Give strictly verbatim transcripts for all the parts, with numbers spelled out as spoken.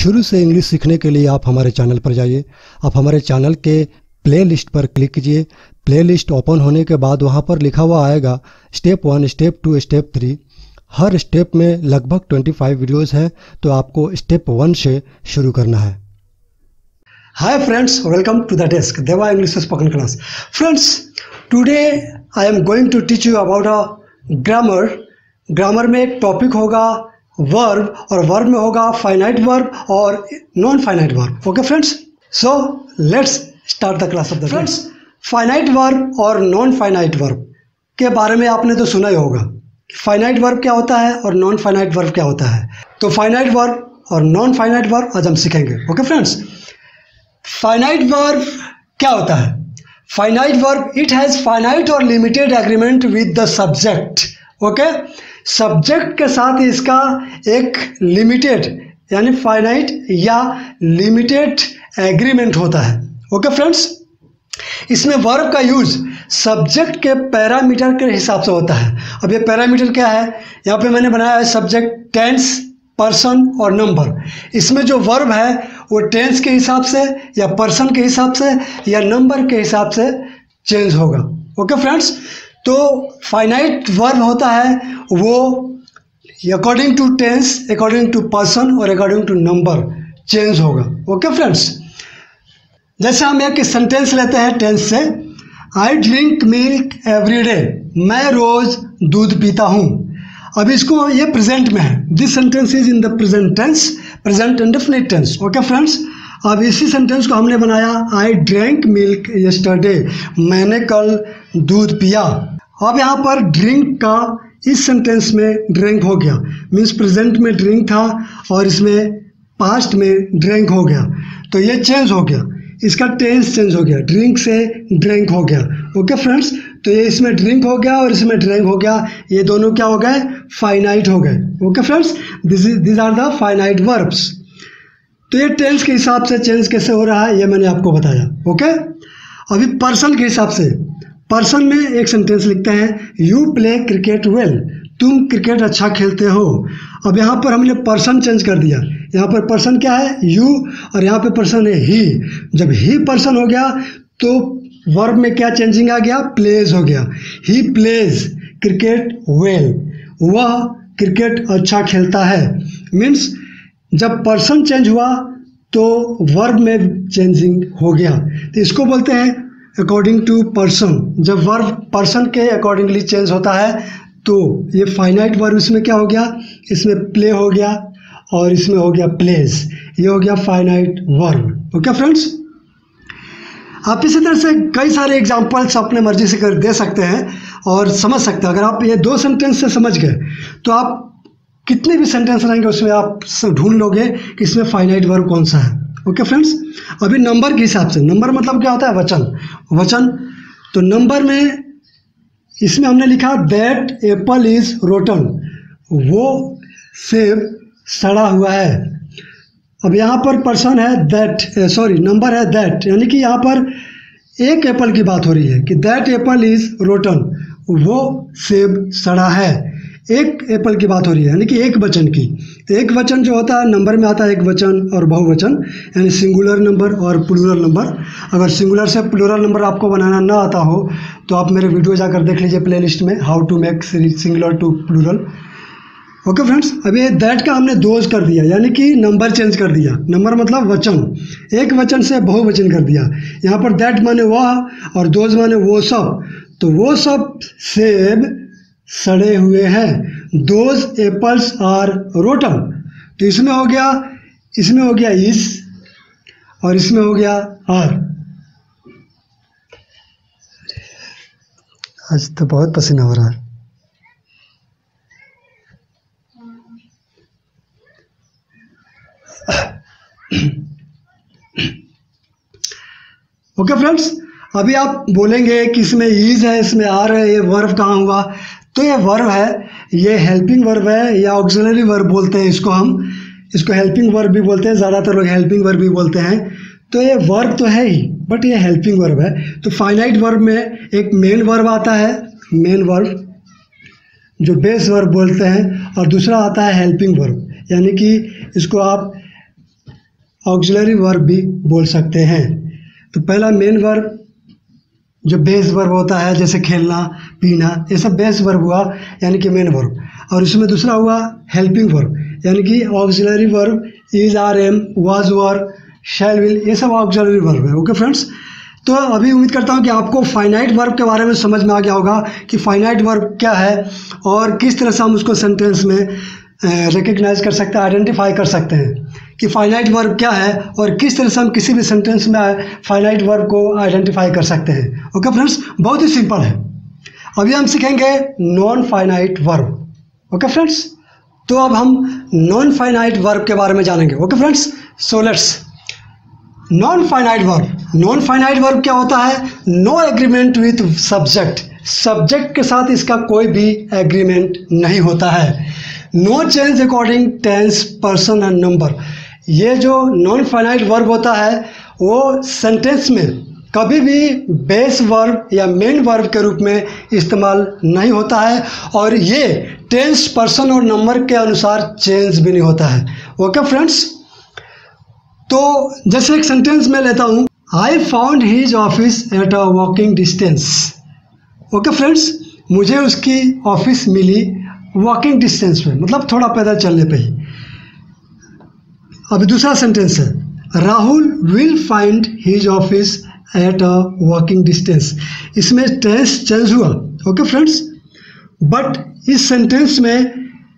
शुरू से इंग्लिश सीखने के लिए आप हमारे चैनल पर जाइए। आप हमारे चैनल के प्ले लिस्ट पर क्लिक कीजिए। प्ले लिस्ट ओपन होने के बाद वहाँ पर लिखा हुआ आएगा step one, step two, step three. हर स्टेप में लगभग पच्चीस वीडियोस है, तो आपको स्टेप वन से शुरू करना है। Hi friends, welcome to the desk Deva English spoken class. Friends, today I am going to teach you about a grammar. Grammar में एक टॉपिक होगा वर्ब, और वर्ब में होगा फाइनाइट वर्ब और non finite verb. Okay friends, so let's start the class of the friends. Finite verb और non finite verb के बारे में आपने तो सुना ही होगा। फाइनाइट वर्ब क्या होता है और नॉन फाइनाइट वर्ब क्या होता है। तो फाइनाइट वर्ब और नॉन फाइनाइट वर्ब आज हम सीखेंगे। ओके फ्रेंड्स, फाइनाइट वर्ब क्या होता है। Finite verb it has finite और limited agreement with the subject. Okay, subject के साथ इसका एक लिमिटेड यानी फाइनाइट या लिमिटेड एग्रीमेंट होता है। ओके फ्रेंड्स, इसमें वर्ब का यूज सब्जेक्ट के पैरामीटर के हिसाब से होता है। अब ये पैरामीटर क्या है, यहाँ पे मैंने बनाया है सब्जेक्ट, टेंस, पर्सन और नंबर। इसमें जो वर्ब है वो टेंस के हिसाब से या पर्सन के हिसाब से या नंबर के हिसाब से चेंज होगा। ओके फ्रेंड्स, तो फाइनाइट वर्ब होता है वो according to tense, according to person और अकॉर्डिंग टू नंबर चेंज होगा। ओके फ्रेंड्स, जैसे हम एक सेंटेंस लेते हैं टेंस से, I drink milk every day, मैं रोज दूध पीता हूँ। अब इसको ये प्रेजेंट में है, this sentence is in the present tense, present indefinite tense. Okay friends, अब इसी सेंटेंस को हमने बनाया आई ड्रैंक मिल्क यस्टरडे, मैंने कल दूध पिया। अब यहाँ पर ड्रिंक का इस सेंटेंस में ड्रिंक हो गया, मीन्स प्रेजेंट में ड्रिंक था और इसमें पास्ट में ड्रिंक हो गया, तो ये चेंज हो गया, इसका टेंस चेंज हो गया, ड्रिंक से ड्रिंक हो गया। ओके फ्रेंड्स, तो ये इसमें ड्रिंक हो गया और इसमें ड्रिंक हो गया, ये दोनों क्या हो गए, फाइनाइट हो गए। Okay friends, this is this are the finite verbs. तो ये टेंस के हिसाब से चेंज कैसे हो रहा है ये मैंने आपको बताया। ओके, अभी पर्सन के हिसाब से, पर्सन में एक सेंटेंस लिखते हैं यू प्ले क्रिकेट वेल, तुम क्रिकेट अच्छा खेलते हो। अब यहाँ पर हमने पर्सन चेंज कर दिया, यहाँ पर पर्सन क्या है, यू, और यहाँ पे पर्सन है ही। जब ही पर्सन हो गया तो वर्ब में क्या चेंजिंग आ गया, प्लेज हो गया। ही प्लेज क्रिकेट वेल, वह क्रिकेट अच्छा खेलता है। मीन्स जब पर्सन चेंज हुआ तो वर्ब में चेंजिंग हो गया, तो इसको बोलते हैं अकॉर्डिंग टू पर्सन। जब वर्ब पर्सन के अकॉर्डिंगली चेंज होता है तो ये फाइनाइट वर्ब इसमें क्या हो गया, इसमें प्ले हो गया और इसमें हो गया प्लेस, ये हो गया फाइनाइट वर्ब। ओके फ्रेंड्स, आप इसी तरह से कई सारे एग्जांपल्स अपने मर्जी से कर दे सकते हैं और समझ सकते हैं। अगर आप ये दो सेंटेंस से समझ गए तो आप कितने भी सेंटेंस रहेंगे उसमें आप ढूंढ लोगे कि इसमें फाइनाइट वर्ब कौन सा है। ओके फ्रेंड्स, अभी नंबर के हिसाब से, नंबर मतलब क्या होता है, वचन। वचन तो नंबर में इसमें हमने लिखा दैट एप्पल इज रोटन, वो सेब सड़ा हुआ है। अब यहाँ पर पर्सन है दैट, सॉरी नंबर है दैट, यानी कि यहाँ पर एक एप्पल की बात हो रही है कि दैट एप्पल इज रोटन, वो सेब सड़ा है। एक एप्पल की बात हो रही है यानी कि एक वचन की। तो एक वचन जो होता है नंबर में आता है एक वचन और बहुवचन, यानी सिंगुलर नंबर और प्लूरल नंबर। अगर सिंगुलर से प्लूरल नंबर आपको बनाना ना आता हो तो आप मेरे वीडियो जाकर देख लीजिए प्लेलिस्ट में, how to make singular to plural. Okay friends, अभी दैट का हमने दोज कर दिया, यानी कि नंबर चेंज कर दिया। नंबर मतलब वचन, एक वचन से बहुवचन कर दिया। यहाँ पर दैट माने वह और दोज माने वो सब, तो वो सब सेब सड़े हुए हैं। दोज एप्पल्स आर रोटन, तो इसमें हो गया, इसमें हो गया इस और इसमें हो गया आर। आज तो बहुत पसीना हो रहा है। ओके फ्रेंड्स, अभी आप बोलेंगे कि इसमें इज है, इसमें आर है, ये वर्ब कहाँ हुआ। तो ये वर्ब है, ये हेल्पिंग वर्ब है या ऑक्सिलरी वर्ब बोलते हैं इसको, हम इसको हेल्पिंग वर्ब भी बोलते हैं, ज़्यादातर लोग हेल्पिंग वर्ब भी बोलते हैं। तो ये वर्ब तो है ही बट ये हेल्पिंग वर्ब है। तो फाइनाइट वर्ब में एक मेन वर्ब आता है, मेन वर्ब जो बेस वर्ब बोलते हैं, और दूसरा आता है हेल्पिंग वर्ब, यानी कि इसको आप ऑक्सिलरी वर्ब भी बोल सकते हैं। तो पहला मेन वर्ब जो बेस वर्ब होता है, जैसे खेलना पीना, ये सब बेस वर्ब हुआ यानी कि मेन वर्ब। और इसमें दूसरा हुआ हेल्पिंग वर्ब यानी कि auxiliary verb, is, are, am, was, were, shall, will, ये सब ऑक्सिलरी वर्ब है। ओके फ्रेंड्स, तो अभी उम्मीद करता हूँ कि आपको फाइनाइट वर्ब के बारे में समझ में आ गया होगा कि फाइनाइट वर्ब क्या है और किस तरह से हम उसको सेंटेंस में रिकग्नाइज कर सकते हैं, आइडेंटिफाई कर सकते हैं कि फाइनाइट वर्ब क्या है और किस तरह से हम किसी भी सेंटेंस में फाइनाइट वर्ब को आइडेंटिफाई कर सकते हैं। ओके फ्रेंड्स, बहुत ही सिंपल है। अभी हम सीखेंगे non finite verb. Okay friends, तो अब हम नॉन फाइनाइट वर्ब के बारे में जानेंगे। Okay friends, so let's non finite verb. Non finite verb क्या होता है? No agreement with subject, subject के साथ इसका कोई भी एग्रीमेंट नहीं होता है। No change according tense, person and number. ये जो नॉन फाइनाइट वर्ब होता है वो सेंटेंस में कभी भी बेस वर्ब या मेन वर्ब के रूप में इस्तेमाल नहीं होता है और ये टेंस, पर्सन और नंबर के अनुसार चेंज भी नहीं होता है। ओके फ्रेंड्स, तो जैसे एक सेंटेंस में लेता हूँ, I found his office at a walking distance. Okay friends, मुझे उसकी ऑफिस मिली वॉकिंग डिस्टेंस पे, मतलब थोड़ा पैदल चलने पे ही। अभी दूसरा सेंटेंस है, Rahul will find his office at a walking distance. इसमें टेंस चेंज हुआ। ओके फ्रेंड्स, बट इस सेंटेंस में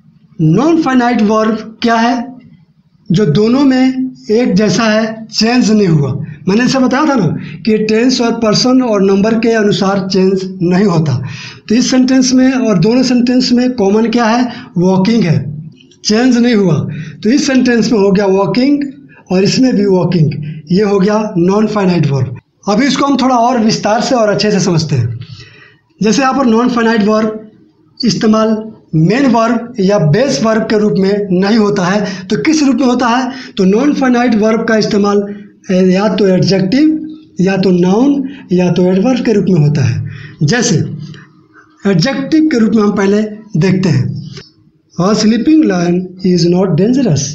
नॉन फाइनाइट वर्ब क्या है जो दोनों में एक जैसा है, चेंज नहीं हुआ। मैंने इसे बताया था ना कि टेंस और पर्सन और नंबर के अनुसार चेंज नहीं होता। तो इस सेंटेंस में और दोनों सेंटेंस में कॉमन क्या है? वॉकिंग है, चेंज नहीं हुआ। तो इस सेंटेंस में हो गया वॉकिंग और इसमें भी वॉकिंग, ये हो गया नॉन फाइनाइट वर्ब। अभी इसको हम थोड़ा और विस्तार से और अच्छे से समझते हैं। जैसे यहाँ पर नॉन फाइनाइट वर्ब इस्तेमाल मेन वर्ब या बेस वर्ब के रूप में नहीं होता है, तो किस रूप में होता है? तो नॉन फाइनाइट वर्ब का इस्तेमाल या तो एडजेक्टिव या तो नाउन या तो एडवर्ब के रूप में होता है। जैसे एडजेक्टिव के रूप में हम पहले देखते हैं, a sleeping lion is not dangerous.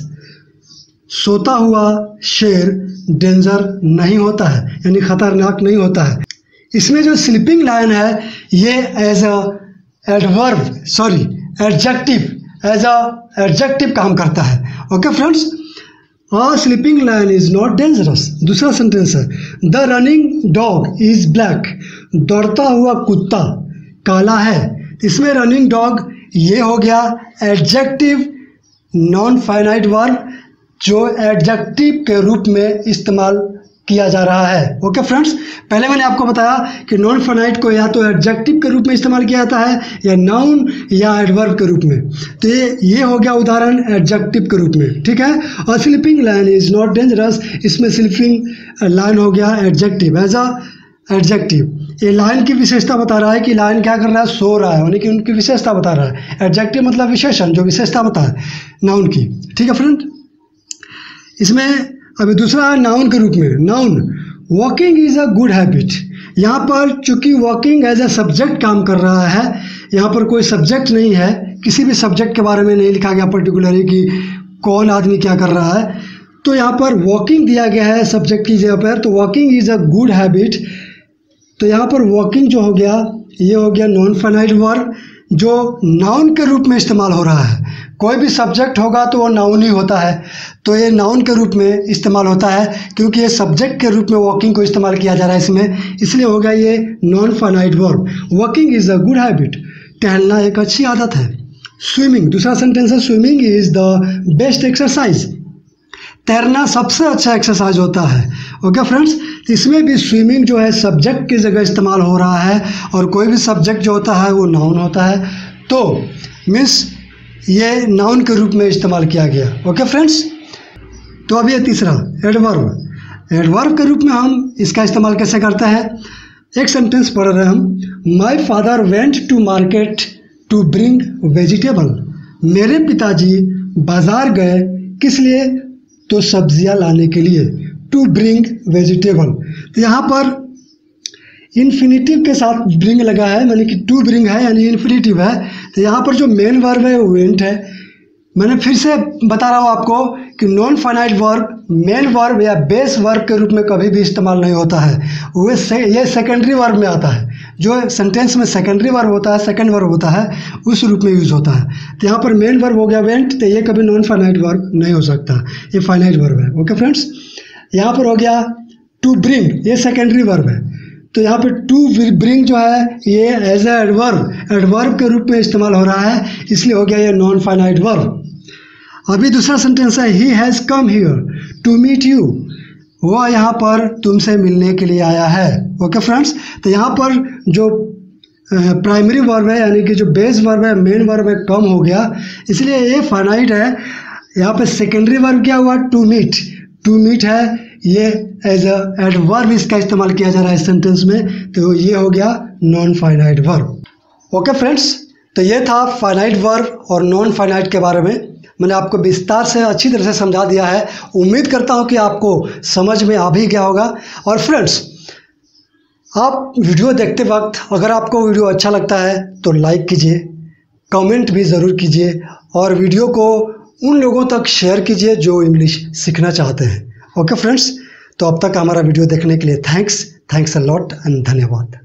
सोता हुआ शेर डेंजर नहीं होता है, यानी खतरनाक नहीं होता है। इसमें जो स्लीपिंग लायन है ये as a adverb sorry adjective as a adjective काम करता है। Okay friends, a sleeping lion is not dangerous. दूसरा सेंटेंस है, the running dog is black. दौड़ता हुआ कुत्ता काला है। इसमें रनिंग डॉग ये हो गया एडजेक्टिव नॉन फाइनाइट वर्ब जो एडजेक्टिव के रूप में इस्तेमाल किया जा रहा है। ओके फ्रेंड्स, पहले मैंने आपको बताया कि नॉन फाइनाइट को या तो एडजेक्टिव के रूप में इस्तेमाल किया जाता है या नाउन या एडवर्ब के रूप में। तो ये ये हो गया उदाहरण एडजेक्टिव के रूप में, ठीक है। और sleeping lion is not dangerous, इसमें स्लीपिंग लायन हो गया एडजेक्टिव एज अ एडजेक्टिव। ये लायन की विशेषता बता रहा है कि लायन क्या कर रहा है? सो रहा है, यानी कि उनकी विशेषता बता रहा है। एडजेक्टिव मतलब विशेषण, जो विशेषता बता है नाउन की, ठीक है फ्रेंड। इसमें अभी दूसरा है नाउन के रूप में। Noun, walking is a good habit. यहाँ पर चूंकि वॉकिंग एज अ सब्जेक्ट काम कर रहा है, यहाँ पर कोई सब्जेक्ट नहीं है, किसी भी सब्जेक्ट के बारे में नहीं लिखा गया पर्टिकुलरली कि कौन आदमी क्या कर रहा है, तो यहाँ पर वॉकिंग दिया गया है सब्जेक्ट की जगह पर। तो walking is a good habit, तो यहाँ पर वॉकिंग जो हो गया ये हो गया नॉन फाइनाइट वर्ब जो नाउन के रूप में इस्तेमाल हो रहा है। कोई भी सब्जेक्ट होगा तो वो नाउन ही होता है, तो ये नाउन के रूप में इस्तेमाल होता है क्योंकि ये सब्जेक्ट के रूप में वॉकिंग को इस्तेमाल किया जा रहा है इसमें, इसलिए हो गया ये non finite verb. Walking is a good habit, टहलना एक अच्छी आदत है। स्विमिंग, दूसरा सेंटेंस है, swimming is the best exercise. तैरना सबसे अच्छा एक्सरसाइज होता है। ओके फ्रेंड्स, इसमें भी स्विमिंग जो है सब्जेक्ट की जगह इस्तेमाल हो रहा है और कोई भी सब्जेक्ट जो होता है वो नाउन होता है, तो मीन्स ये नाउन के रूप में इस्तेमाल किया गया। ओके फ्रेंड्स, तो अब ये तीसरा एडवर्ब। एडवर्ब के रूप में हम इसका इस्तेमाल कैसे करते हैं? एक सेंटेंस पढ़ रहे हैं हम, my father went to market to bring vegetable. मेरे पिताजी बाजार गए, किस लिए? तो सब्जियां लाने के लिए। टू ब्रिंग वेजिटेबल, तो यहाँ पर इन्फिनिटिव के साथ ब्रिंग लगा है, यानी कि टू ब्रिंग है यानी इन्फिनिटिव है। तो यहाँ पर जो मेन वर्ब है वो वेंट है। मैंने फिर से बता रहा हूँ आपको कि non finite verb main verb या बेस वर्ब के रूप में कभी भी इस्तेमाल नहीं होता है। वो से, ये सेकेंडरी वर्ब में आता है। जो सेंटेंस में सेकेंडरी वर्ब होता है, सेकंड वर्ब होता है, उस रूप में यूज़ होता है। तो यहाँ पर मेन वर्ब हो गया वेंट, तो ये कभी नॉन फाइनाइट वर्ब नहीं हो सकता, ये फाइनाइट वर्ब है। ओके फ्रेंड्स, यहाँ पर हो गया टू ब्रिंग, ये सेकेंडरी वर्ब है। तो यहाँ पे टू ब्रिंग जो है ये एज ए एडवर्ब एडवर्ब के रूप में इस्तेमाल हो रहा है, इसलिए हो गया ये नॉन फाइनाइट वर्ब। अभी दूसरा सेंटेंस है he has come here to meet you, वो यहाँ पर तुमसे मिलने के लिए आया है। ओके फ्रेंड्स, तो यहाँ पर जो प्राइमरी वर्ब है यानी कि जो बेस वर्ब है, मेन वर्ब है, कम हो गया, इसलिए ये फाइनाइट है। यहाँ पे सेकेंडरी वर्ब क्या हुआ, टू मीट, टू मीट है, ये एज अ एडवर्ब इसका इस्तेमाल किया जा रहा है सेंटेंस में, तो ये हो गया non finite verb. Okay friends, तो ये था फाइनाइट वर्ब और नॉन फाइनाइट के बारे में। मैंने आपको विस्तार से अच्छी तरह से समझा दिया है। उम्मीद करता हूँ कि आपको समझ में आ भी गया होगा। और फ्रेंड्स, आप वीडियो देखते वक्त अगर आपको वीडियो अच्छा लगता है तो लाइक कीजिए, कमेंट भी ज़रूर कीजिए और वीडियो को उन लोगों तक शेयर कीजिए जो इंग्लिश सीखना चाहते हैं। ओके फ्रेंड्स, तो अब तक हमारा वीडियो देखने के लिए thanks thanks a lot and धन्यवाद।